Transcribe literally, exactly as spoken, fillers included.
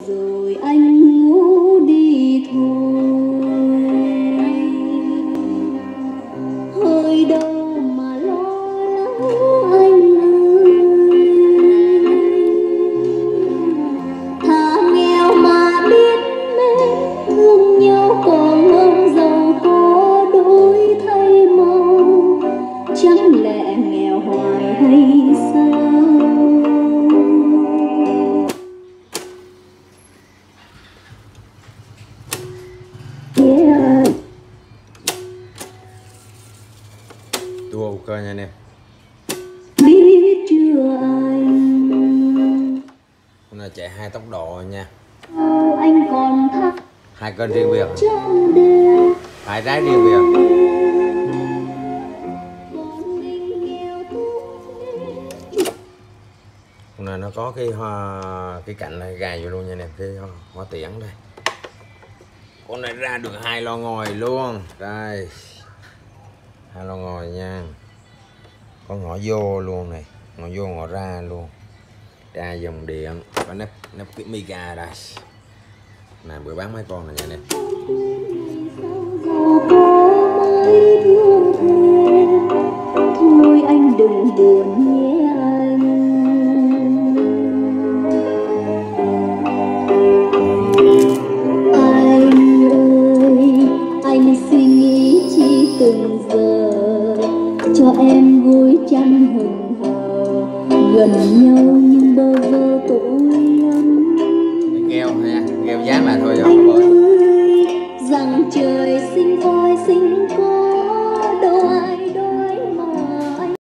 rồi anh ngủ đi thôi, hơi đâu mà lo lắng anh ơi. Thà nghèo mà biết mến thương nhau còn hơn giàu có đổi thay màu, chẳng lẽ nghèo hoài hay sao? Yeah. Tua ok nha anh em. Biết chưa anh, Hôm nay chạy hai tốc độ nha. anh còn thắc Hai kênh riêng biệt, trong đêm hai trái riêng biệt. Hôm nay nó có cái hoa, cái cạnh này gài vô luôn nha anh em, cái hoa, hoa tiễn đây. Con này ra được hai lo ngồi luôn đây, hai lo ngồi nha, có ngõ vô luôn này, ngõ vô ngõ ra luôn, ra dòng điện, có nắp nắp cái mica đây. Này bữa bán mấy con này nha anh em. thôi anh đừng buồn nhé anh. Anh ơi, anh suy nghĩ chi từng giờ cho em gối chăn hừng hờ, gần nhau nhưng bơ vơ tội lắm. Nghèo nha, nghèo giá mà thôi, không có bơi. Rằng trời sinh voi sinh